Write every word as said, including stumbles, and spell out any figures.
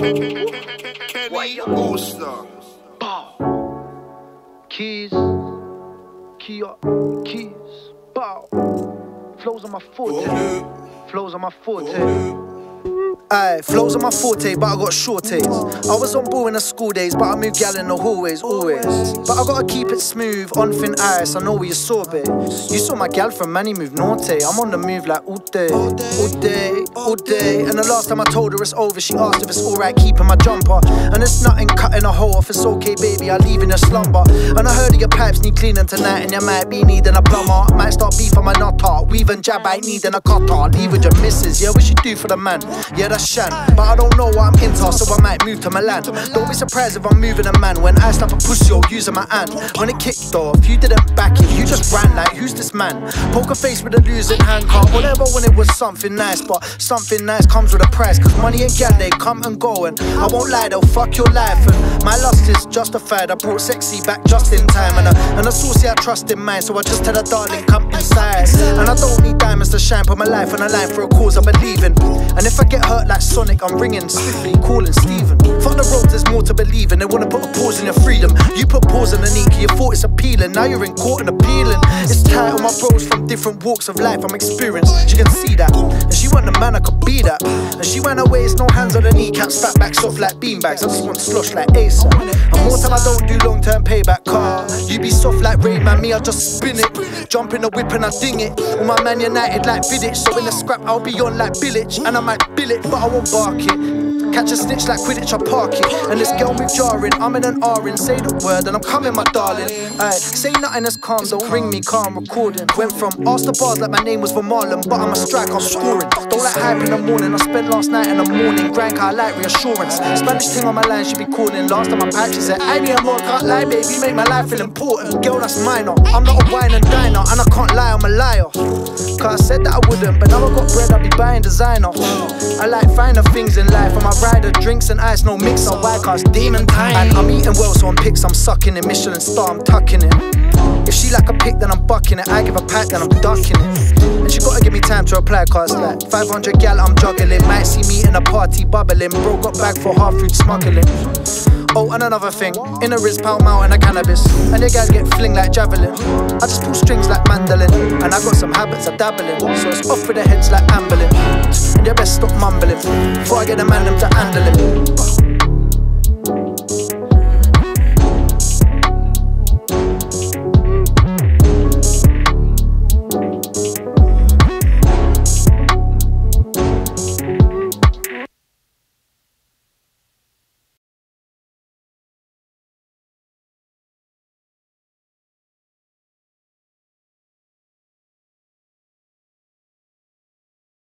Booster. Keys, key up, keys, bow. Flows on my forte, flows on my forte. Aye, flows on my forte, but I got shorties. I was on ball in the school days, but I moved gal in the hallways, always. But I gotta keep it smooth, on thin ice, I know where you saw, babe. You saw my gal from Manny move naughty. I'm on the move like all day, all day, all day. And the last time I told her it's over, she asked if it's alright keeping my jumper. And it's nothing cutting a hole off, it's okay, baby, I leave in a slumber. And I heard of your pipes need cleaning tonight, and you might be needing a plumber. Might start beef on my nutter, weave and jab, I ain't needing a cutter. Leave with your missus, yeah, what you do for the man? Yeah, that's shan, but I don't know what I'm into, so I might move to Milan. Don't be surprised if I'm moving a man when I slap a pussy or using my hand. When it kicked off, you didn't back it, you just ran like, who's this man? Poker face with a losing hand card, whatever when it was something nice, but something nice comes with a price, cause money and gal, they come and go, and I won't lie, they'll fuck your life, and my lust is justified. I brought sexy back just in time, and a, and a saucy I trust in mine, so I just tell her, darling, come inside. And I don't need diamonds to shine, put my life on a line for a cause I believe in. And if I get hurt like Sonic, I'm ringing swiftly, calling Steven. Fuck the road, there's more to believe in. They wanna put a pause in your freedom. You put pause in the knee, you thought it's appealing. Now you're in court and appealing. It's tight on my bros from different walks of life. I'm experienced, she can see that. And she want the man, I could be that. And she went away, it's no hands on the kneecaps, fat back soft like beanbags. I just want slush like Acer. And more time I don't do long term payback car. You be soft like Rain Man, me I just spin it. Jump in the whip and I ding it. All my Man United like Vidic. So in the scrap I'll be on like Billich. And I might bill it, but I won't bark it. Catch a snitch like Quidditch, I park it. And this girl move jarring, I'm in an R in. Say the word and I'm coming, my darling. Aye, say nothing that's calm, don't ring me, calm recording. Went from ask the bars like my name was Van Marlon, but I'm a strike, I'm scoring. Don't like hype in the morning, I spent last night in the morning. Drank, I like reassurance. Spanish thing on my line, she be calling. Last time I packed, she said, I need more, can't lie, baby, make my life feel important. Girl, that's minor, I'm not a wine and diner, and I can't lie, I'm a liar. Cause I said that I wouldn't, but now I got bread, I be buying designer. I like finer things in life, and my rider drinks and ice, no mixer. Why? Cause demon time. And I'm eating well, so on pics I'm sucking it. Michelin star, I'm tucking it. If she like a pic, then I'm bucking it. I give a pack, then I'm ducking it. And she gotta give me time to reply, cause like five hundred gal I'm juggling. Might see me in a party bubbling. Bro got back for half food smuggling. Oh, and another thing, in a wrist, pound mount and a cannabis. And the guys get fling like javelin. I just pull strings like mandolin. And I got some habits of dabbling, so it's off with the heads like ambulance. And you best stop mumbling before I get the man them to handle it.